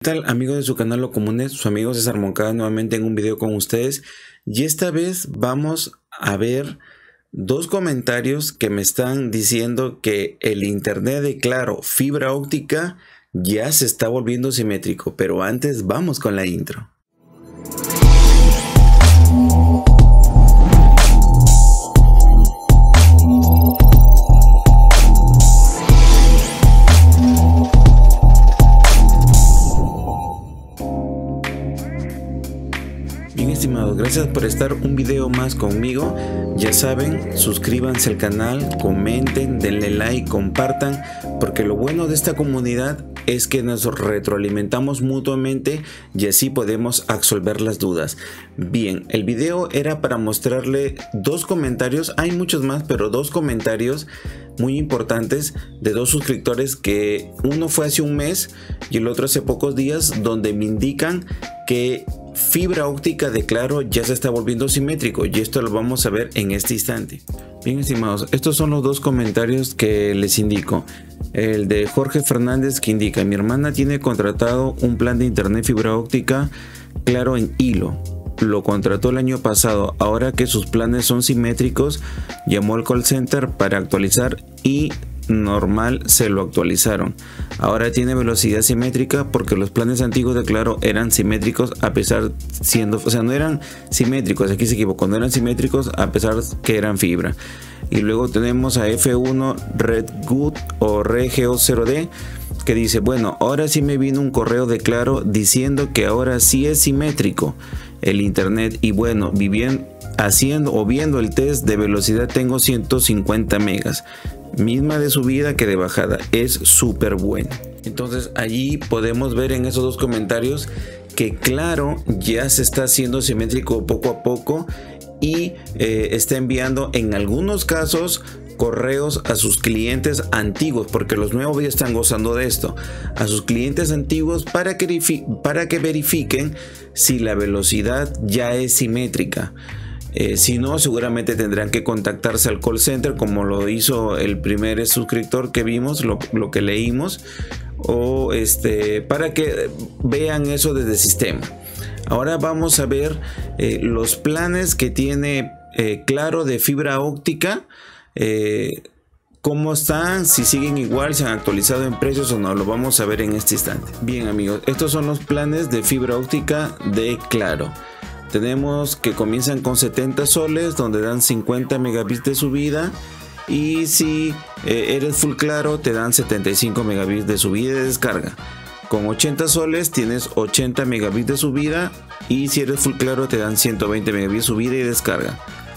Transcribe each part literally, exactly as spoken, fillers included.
¿Qué tal, amigos de su canal Lo Comunes? Su amigo César Moncada nuevamente en un video con ustedes, y esta vez vamos a ver dos comentarios que me están diciendo que el internet de Claro fibra óptica ya se está volviendo simétrico, pero antes vamos con la intro. Bien, estimados, gracias por estar un video más conmigo. Ya saben, suscríbanse al canal, comenten, denle like, compartan, porque lo bueno de esta comunidad es que nos retroalimentamos mutuamente y así podemos absolver las dudas. Bien, el video era para mostrarle dos comentarios, hay muchos más, pero dos comentarios muy importantes de dos suscriptores, que uno fue hace un mes y el otro hace pocos días, donde me indican que fibra óptica de Claro ya se está volviendo simétrico, y esto lo vamos a ver en este instante. Bien, estimados, estos son los dos comentarios que les indico. El de Jorge Fernández, que indica: mi hermana tiene contratado un plan de internet fibra óptica Claro en hilo. Lo contrató el año pasado. Ahora que sus planes son simétricos, llamó al call center para actualizar y normal se lo actualizaron. Ahora tiene velocidad simétrica porque los planes antiguos de Claro eran simétricos a pesar siendo, o sea, no eran simétricos, aquí se equivocó, no eran simétricos a pesar que eran fibra. Y luego tenemos a F uno Redgood o Regio cero D, que dice: bueno, ahora sí me vino un correo de Claro diciendo que ahora sí es simétrico el internet, y bueno, viviendo, haciendo o viendo el test de velocidad tengo ciento cincuenta megas, misma de subida que de bajada, es súper bueno. Entonces allí podemos ver en esos dos comentarios que Claro ya se está haciendo simétrico poco a poco, y eh, está enviando en algunos casos correos a sus clientes antiguos, porque los nuevos ya están gozando de esto, a sus clientes antiguos para que, para que verifiquen si la velocidad ya es simétrica. Eh, si no, seguramente tendrán que contactarse al call center, como lo hizo el primer suscriptor que vimos, lo, lo que leímos, o este, para que vean eso desde el sistema. Ahora vamos a ver eh, los planes que tiene eh, Claro de fibra óptica. Eh, cómo están, si siguen igual, si han actualizado en precios o no, lo vamos a ver en este instante. Bien, amigos, estos son los planes de fibra óptica de Claro. Tenemos que comienzan con setenta soles, donde dan cincuenta megabits de subida, y si eh, eres full Claro te dan setenta y cinco megabits de subida y de descarga. Con ochenta soles tienes ochenta megabits de subida, y si eres full Claro te dan ciento veinte megabits de subida y descarga.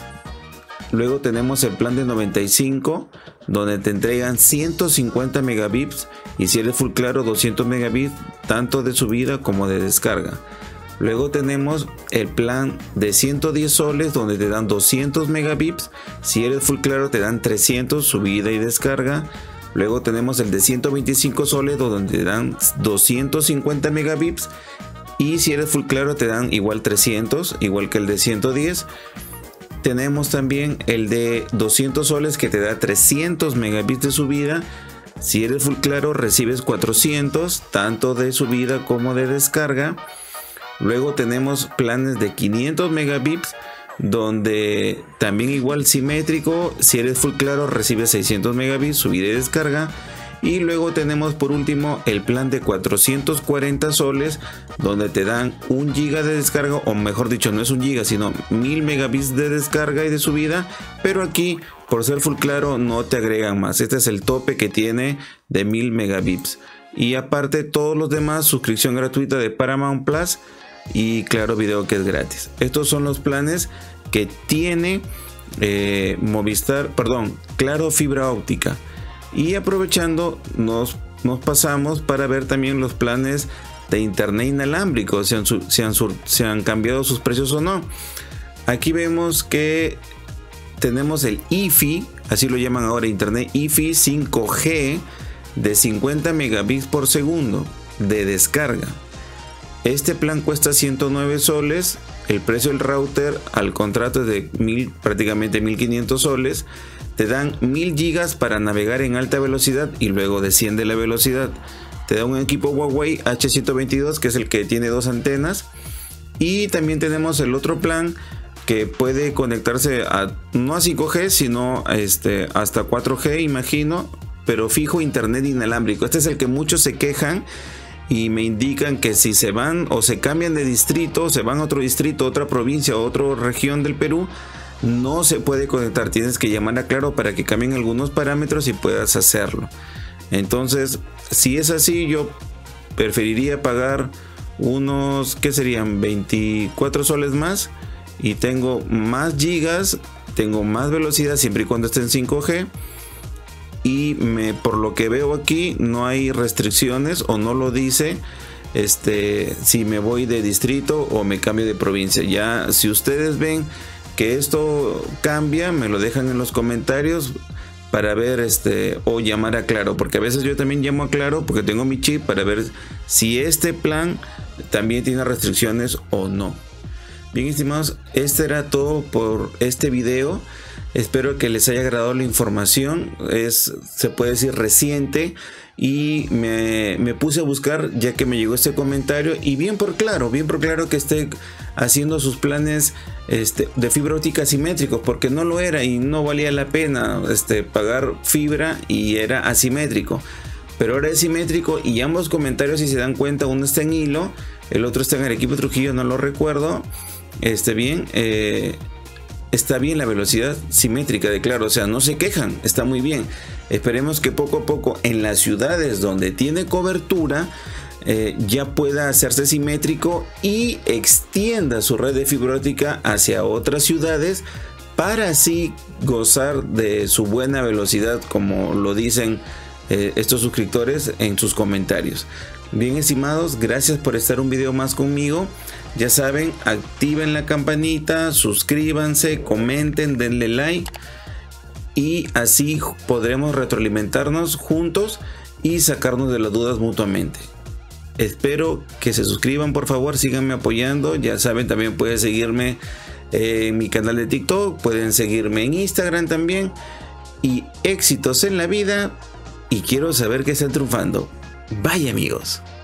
Luego tenemos el plan de noventa y cinco, donde te entregan ciento cincuenta megabits, y si eres full Claro doscientos megabits, tanto de subida como de descarga. Luego tenemos el plan de ciento diez soles, donde te dan doscientos megabits, si eres full Claro te dan trescientos subida y descarga. Luego tenemos el de ciento veinticinco soles, donde te dan doscientos cincuenta megabits, y si eres full Claro te dan igual trescientos, igual que el de ciento diez. Tenemos también el de doscientos soles, que te da trescientos megabits de subida. Si eres full Claro recibes cuatrocientos, tanto de subida como de descarga. Luego tenemos planes de quinientos megabits, donde también igual simétrico, si eres full Claro recibes seiscientos megabits, subida y descarga. Y luego tenemos por último el plan de cuatrocientos cuarenta soles, donde te dan un giga de descarga, o mejor dicho, no es un giga sino mil megabits de descarga y de subida, pero aquí por ser full Claro no te agregan más. Este es el tope que tiene de mil megabits, y aparte todos los demás, suscripción gratuita de Paramount Plus y Claro Video, que es gratis. Estos son los planes que tiene eh, Movistar, perdón, Claro fibra óptica. Y aprovechando, nos, nos pasamos para ver también los planes de internet inalámbrico, si han, si, han, si han cambiado sus precios o no. Aquí vemos que tenemos el I F I, así lo llaman ahora, internet I F I cinco G de cincuenta megabits por segundo de descarga. Este plan cuesta ciento nueve soles. El precio del router al contrato es de mil, prácticamente mil quinientos soles. Te dan mil gigas para navegar en alta velocidad, y luego desciende la velocidad. te da un equipo Huawei H ciento veintidós, que es el que tiene dos antenas. Y también tenemos el otro plan que puede conectarse a, no a cinco G, sino a este, hasta cuatro G, imagino, pero fijo internet inalámbrico. Este es el que muchos se quejan y me indican que si se van o se cambian de distrito, se van a otro distrito, otra provincia, otra región del Perú, no se puede conectar. Tienes que llamar a Claro para que cambien algunos parámetros y puedas hacerlo. Entonces, si es así, yo preferiría pagar unos, ¿qué serían? veinticuatro soles más y tengo más gigas, tengo más velocidad siempre y cuando esté en cinco G. Y me, por lo que veo aquí, no hay restricciones o no lo dice este, si me voy de distrito o me cambio de provincia. Ya, si ustedes ven que esto cambia, me lo dejan en los comentarios para ver este, o llamar a Claro, porque a veces yo también llamo a Claro porque tengo mi chip para ver si este plan también tiene restricciones o no. Bien, estimados, este era todo por este video. Espero que les haya agradado la información. Es, se puede decir, reciente. Y me, me puse a buscar ya que me llegó este comentario. Y bien por Claro, bien por Claro que esté haciendo sus planes este, de fibra óptica asimétricos. Porque no lo era y no valía la pena este, pagar fibra y era asimétrico. Pero ahora es simétrico y ambos comentarios, si se dan cuenta, uno está en Hilo, el otro está en Arequipa, Trujillo, no lo recuerdo. Este bien, eh, está bien la velocidad simétrica de Claro, o sea, no se quejan, está muy bien. Esperemos que poco a poco en las ciudades donde tiene cobertura eh, ya pueda hacerse simétrico y extienda su red de fibra óptica hacia otras ciudades para así gozar de su buena velocidad, como lo dicen eh, estos suscriptores en sus comentarios. Bien, estimados, gracias por estar un video más conmigo. Ya saben, activen la campanita, suscríbanse, comenten, denle like y así podremos retroalimentarnos juntos y sacarnos de las dudas mutuamente. Espero que se suscriban, por favor, síganme apoyando. Ya saben, también pueden seguirme en mi canal de TikTok, pueden seguirme en Instagram también. Y éxitos en la vida y quiero saber que están triunfando. Bye, amigos.